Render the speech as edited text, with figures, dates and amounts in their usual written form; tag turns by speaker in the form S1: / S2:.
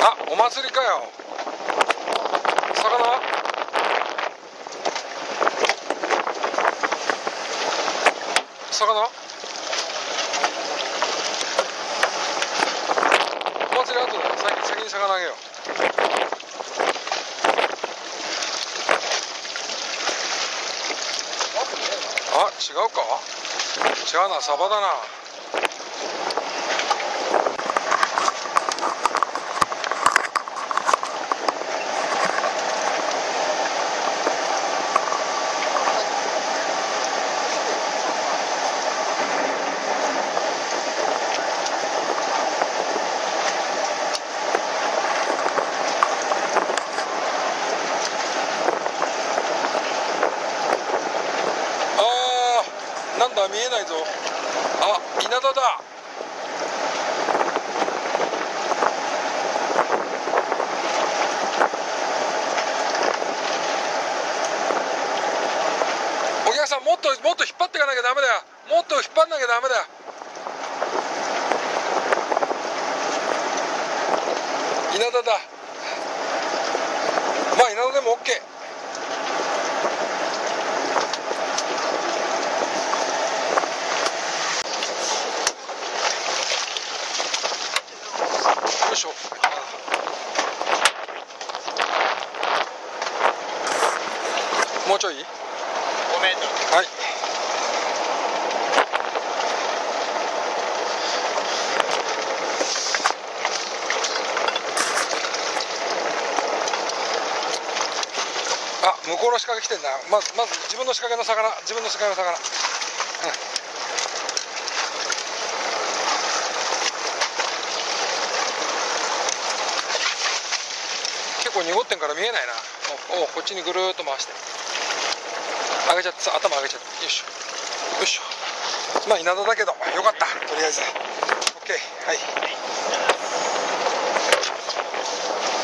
S1: あ、お祭りかよ。魚お祭り後だ。先に魚あげよう。あ、違うか。違うな、サバだな。なんだ、見えないぞ。あ、稲田だ。お客さん、もっと引っ張っていかなきゃダメだよ。もっと引っ張んなきゃダメだよ。稲田だ。まあ稲田でも OK。よいしょ。もうちょい5メートル。はい。あ、向こうの仕掛け来てんだ。まず自分の仕掛けの魚、結構濁ってんから見えないな。お、こっちにぐるーっと回して上げちゃってさ、頭上げちゃって、よいしょよいしょ。まあ稲田だけどよかった。とりあえず OK。はい。